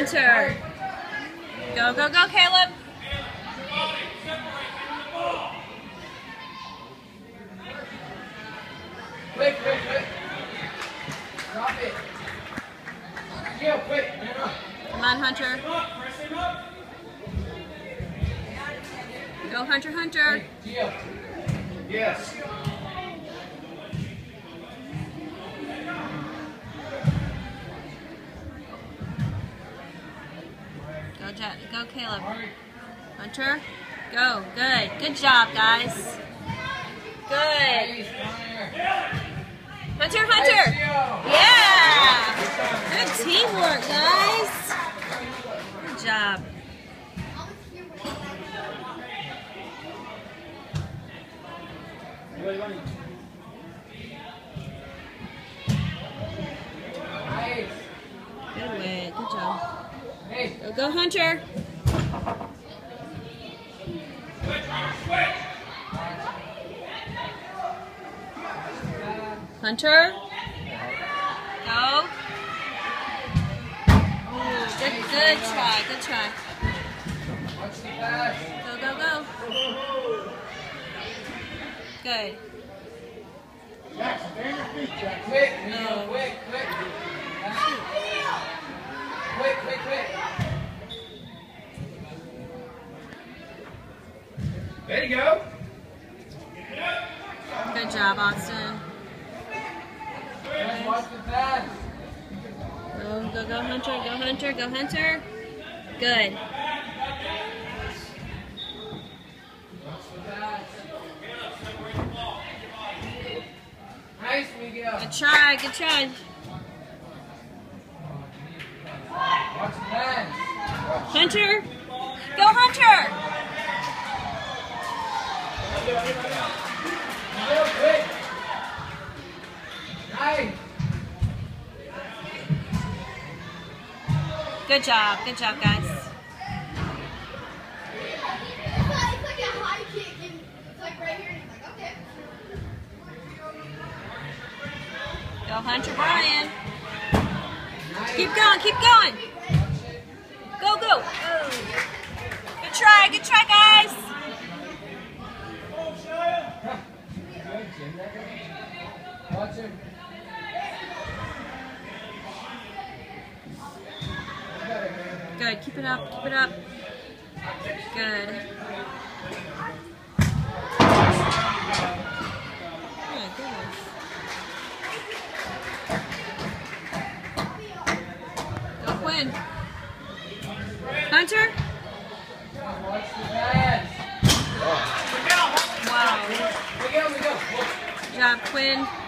Hunter. Go, go, go, Caleb. Quick, quick, quick. Drop it. Gio, quick. Come on, Hunter. Go, Hunter, Hunter. Hey, Gio. Yes. Go, go, Caleb. Hunter. Go. Good. Good job, guys. Good. Hunter, Hunter. Yeah. Good teamwork, guys. Good job. Good way. Good job. Go, go, Hunter. Hunter. Go. Ooh, good try. Good try. Go, go, go. Good. Jackson, stand your feet, Jackson. Quick, quick, quick. Quick, quick, quick. There you go. Good job, Austin. Watch the pass. Go, go, go, Hunter. Go, Hunter. Go, Hunter. Good. Watch the pass. Nice, Miguel. Good try. Good try. Watch the pass. Hunter. Go, Hunter. Go, quick. Nice. Good job. Good job, guys. It's like a high kick, and it's like right here, and he's like, okay. Go, Hunter Brian. Nice. Keep going. Keep going. Go, go. Oh. Good try, guys. Watch him. Good. Keep it up. Keep it up. Good. Oh my goodness. Go, Quinn. Hunter. Watch the pass. Wow. Miguel. Good job, Quinn.